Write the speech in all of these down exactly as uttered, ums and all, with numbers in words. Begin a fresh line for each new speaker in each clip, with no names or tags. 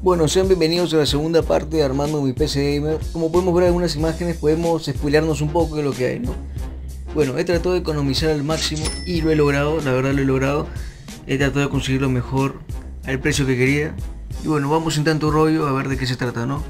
Bueno, sean bienvenidos a la segunda parte de armando mi P C Gamer. Como podemos ver algunas imágenes, podemos spoilearnos un poco de lo que hay, ¿no? Bueno, he tratado de economizar al máximo y lo he logrado, la verdad lo he logrado. He tratado de conseguir lo mejor al precio que quería. Y bueno, vamos sin tanto rollo a ver de qué se trata, ¿no?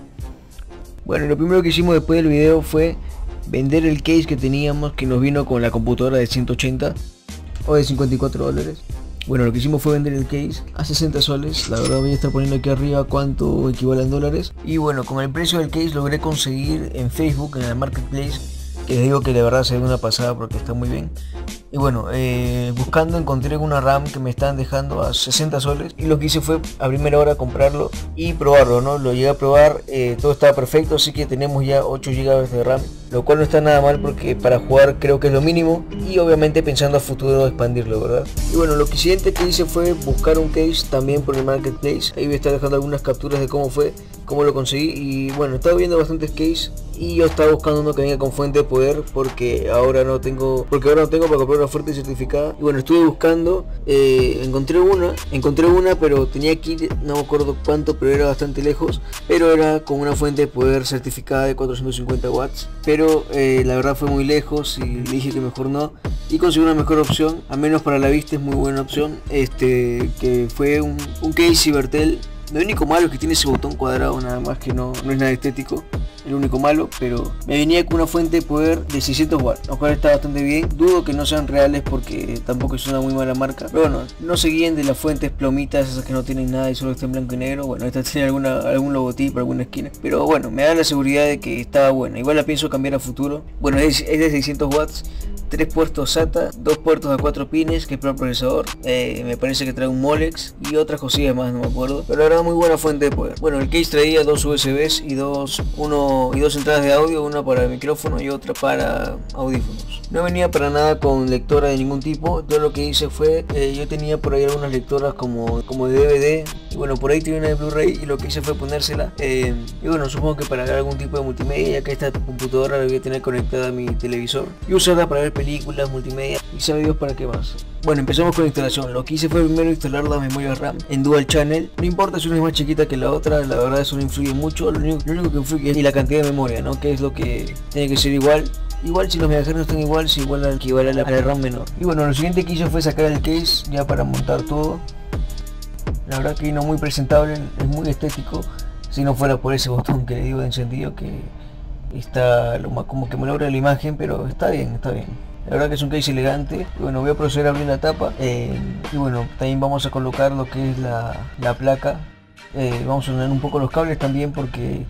Bueno, lo primero que hicimos después del video fue vender el case que teníamos, que nos vino con la computadora de ciento ochenta o de cincuenta y cuatro dólares. Bueno, lo que hicimos fue vender el case a sesenta soles. La verdad voy a estar poniendo aquí arriba cuánto equivale en dólares. Y bueno, con el precio del case logré conseguir en Facebook, en el Marketplace, que les digo que de verdad se ve una pasada porque está muy bien. Y bueno, eh, buscando encontré una RAM que me estaban dejando a sesenta soles. Y lo que hice fue a primera hora comprarlo y probarlo, ¿no? Lo llegué a probar, eh, todo estaba perfecto, así que tenemos ya ocho gigas de RAM. Lo cual no está nada mal porque para jugar creo que es lo mínimo. Y obviamente pensando a futuro expandirlo, ¿verdad? Y bueno, lo siguiente que hice fue buscar un case también por el Marketplace. Ahí voy a estar dejando algunas capturas de cómo fue, cómo lo conseguí. Y bueno, estaba viendo bastantes cases y yo estaba buscando uno que venga con fuente de poder porque ahora no tengo porque ahora no tengo para comprar una fuente certificada. Y bueno, estuve buscando, eh, encontré una encontré una pero tenía que ir, no me acuerdo cuánto, pero era bastante lejos, pero era con una fuente de poder certificada de cuatrocientos cincuenta watts, pero eh, la verdad fue muy lejos y le dije que mejor no, y conseguí una mejor opción, al menos para la vista es muy buena opción, este que fue un, un case Cybertel. Lo único malo es que tiene ese botón cuadrado, nada más, que no, no es nada estético, el único malo, pero me venía con una fuente de poder de seiscientos watts, lo cual está bastante bien. Dudo que no sean reales porque tampoco es una muy mala marca, pero bueno, no se guíen de las fuentes plomitas, esas que no tienen nada y solo está en blanco y negro. Bueno, esta tiene alguna, algún logotipo, alguna esquina, pero bueno, me da la seguridad de que estaba buena. Igual la pienso cambiar a futuro. Bueno, es, es de seiscientos watts, tres puertos SATA, dos puertos a cuatro pines, que es para el procesador, eh, me parece que trae un Molex y otras cosillas más, no me acuerdo, pero la verdad muy buena fuente de poder. Bueno, el case traía dos U S Bs y dos, uno, y dos entradas de audio, una para el micrófono y otra para audífonos. No venía para nada con lectora de ningún tipo. Yo lo que hice fue, eh, yo tenía por ahí algunas lectoras como, como de D V D, y bueno, por ahí tenía una de Blu-ray, y lo que hice fue ponérsela, eh, y bueno, supongo que para ver algún tipo de multimedia, ya que esta computadora la voy a tener conectada a mi televisor y usarla para ver películas, multimedia y sabe Dios para qué más. Bueno, empezamos con la instalación. Lo que hice fue primero instalar la memoria RAM en Dual Channel. No importa si una es más chiquita que la otra, la verdad eso no influye mucho. Lo único, lo único que influye es la cantidad de memoria, ¿no? Que es lo que tiene que ser igual. Igual si los megahercios no están igual, si igual al que igual a la, a la RAM menor. Y bueno, lo siguiente que hice fue sacar el case ya para montar todo. La verdad que no muy presentable, es muy estético. Si no fuera por ese botón que le digo de encendido, que está lo más, como que me logra la imagen, pero está bien, está bien. La verdad que es un case elegante. Y bueno, voy a proceder a abrir la tapa, eh, y bueno, también vamos a colocar lo que es la, la placa. Eh, vamos a unir un poco los cables también, porque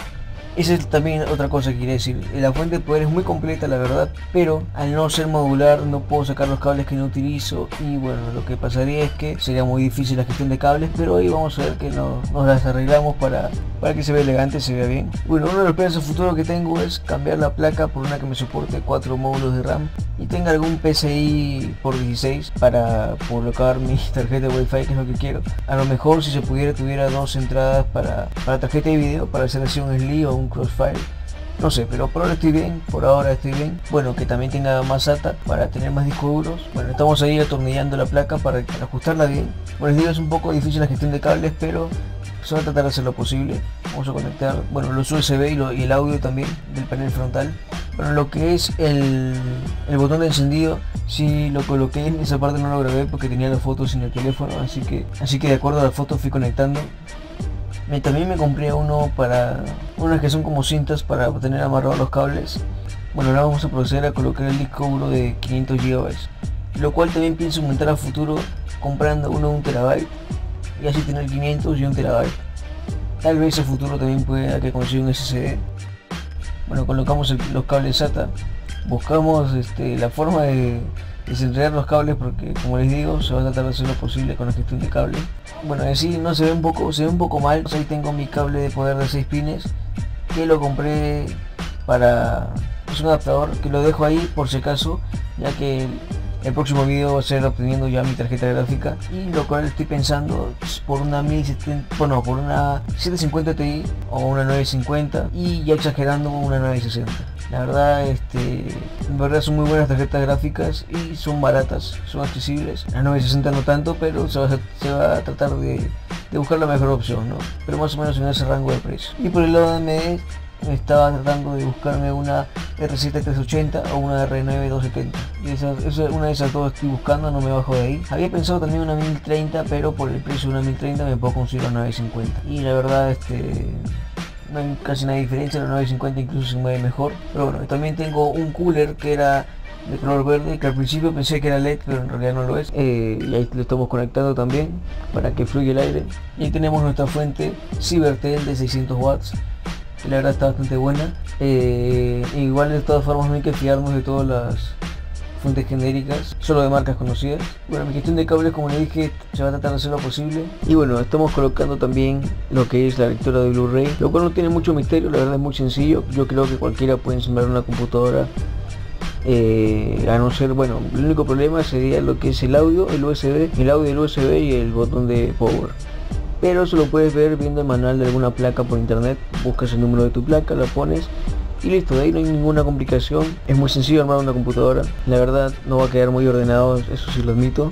esa es también otra cosa que quiere decir. La fuente de poder es muy completa, la verdad, pero al no ser modular no puedo sacar los cables que no utilizo. Y bueno, lo que pasaría es que sería muy difícil la gestión de cables, pero hoy vamos a ver que no, nos las arreglamos para, para que se vea elegante, se vea bien. Bueno, uno de los planes a futuro que tengo es cambiar la placa por una que me soporte cuatro módulos de RAM y tenga algún P C I por dieciséis para colocar mi tarjeta de Wi-Fi, que es lo que quiero. A lo mejor si se pudiera tuviera dos entradas para, para tarjeta de video, para hacer así un S L I o un Crossfire, no sé, pero por ahora estoy bien, por ahora estoy bien. Bueno, que también tenga más SATA para tener más discos duros. Bueno, estamos ahí atornillando la placa para, para ajustarla bien. Como les digo, es un poco difícil la gestión de cables, pero se va a tratar de hacer lo posible. Vamos a conectar, bueno, los U S B y, lo, y el audio también del panel frontal. Bueno, lo que es el, el botón de encendido, sí lo coloqué, en esa parte no lo grabé porque tenía las fotos en el teléfono, así que, así que de acuerdo a las fotos fui conectando. Me, también me compré uno para unas que son como cintas para tener amarrados los cables. Bueno, ahora vamos a proceder a colocar el disco duro de quinientos gigabytes, lo cual también pienso aumentar a futuro comprando uno de un terabyte y así tener quinientos y un terabyte. Tal vez a futuro también pueda que consiga un S S D. Bueno, colocamos el, los cables SATA, buscamos este, la forma de desenredar los cables porque, como les digo, se va a tratar de hacer lo posible con la gestión de cable. Bueno, así no se ve un poco, se ve un poco mal. Ahí tengo mi cable de poder de seis pines que lo compré para, es un adaptador que lo dejo ahí por si acaso, ya que el próximo video va a ser obteniendo ya mi tarjeta gráfica, y lo cual estoy pensando por una mil setenta, bueno, por una setecientos cincuenta Ti o una nueve cincuenta, y ya exagerando una nueve sesenta. La verdad, este, en verdad son muy buenas tarjetas gráficas y son baratas, son accesibles. La nueve sesenta no tanto, pero se va a, se va a tratar de, de buscar la mejor opción, ¿no? Pero más o menos en ese rango de precio. Y por el lado de A M D estaba tratando de buscarme una R siete trescientos ochenta o una R nueve doscientos setenta, y esa, esa, una de esas dos estoy buscando, no me bajo de ahí. Había pensado también una mil treinta, pero por el precio de una mil treinta me puedo conseguir una novecientos cincuenta, y la verdad este no hay casi nada de diferencia. La novecientos cincuenta incluso se mueve mejor. Pero bueno, también tengo un cooler que era de color verde, que al principio pensé que era L E D, pero en realidad no lo es. Eh, y ahí lo estamos conectando también para que fluya el aire. Y ahí tenemos nuestra fuente Cybertel de seiscientos watts, que la verdad está bastante buena. Eh, igual de todas formas no hay que fiarnos de todas las fuentes genéricas, solo de marcas conocidas. Bueno, mi gestión de cables, como les dije, se va a tratar de hacer lo posible. Y bueno, estamos colocando también lo que es la lectora de Blu-ray, lo cual no tiene mucho misterio, la verdad es muy sencillo. Yo creo que cualquiera puede ensamblar una computadora, eh, a no ser, bueno, el único problema sería lo que es el audio, el U S B, el audio del U S B y el botón de power. Pero eso lo puedes ver viendo el manual de alguna placa por internet. Buscas el número de tu placa, la pones y listo. De ahí no hay ninguna complicación. Es muy sencillo armar una computadora. La verdad no va a quedar muy ordenado, eso sí lo admito,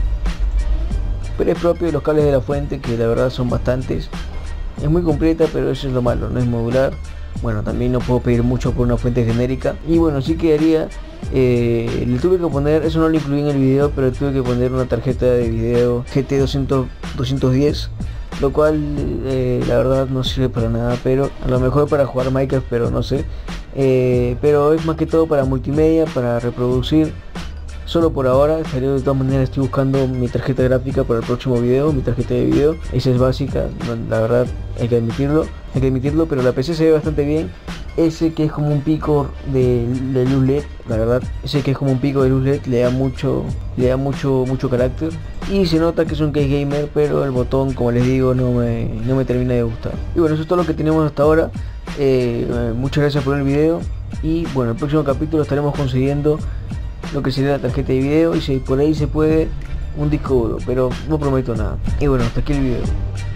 pero es propio de los cables de la fuente, que la verdad son bastantes. Es muy completa, pero eso es lo malo, no es modular. Bueno, también no puedo pedir mucho por una fuente genérica. Y bueno, sí quedaría, eh, le tuve que poner, eso no lo incluí en el video, pero tuve que poner una tarjeta de video G T doscientos diez, lo cual eh, la verdad no sirve para nada, pero a lo mejor para jugar Minecraft, pero no sé. Eh, pero es más que todo para multimedia, para reproducir. Solo por ahora, pero de todas maneras estoy buscando mi tarjeta gráfica para el próximo video, mi tarjeta de video. Esa es básica, la verdad hay que admitirlo, hay que admitirlo, pero la P C se ve bastante bien. Ese que es como un pico de, de luz L E D, la verdad, ese que es como un pico de luz L E D le da mucho, le da mucho, mucho carácter. Y se nota que es un case gamer, pero el botón, como les digo, no me, no me termina de gustar. Y bueno, eso es todo lo que tenemos hasta ahora. Eh, muchas gracias por el video. Y bueno, el próximo capítulo estaremos consiguiendo lo que sería la tarjeta de video, y si por ahí se puede, un disco duro, pero no prometo nada. Y bueno, hasta aquí el video.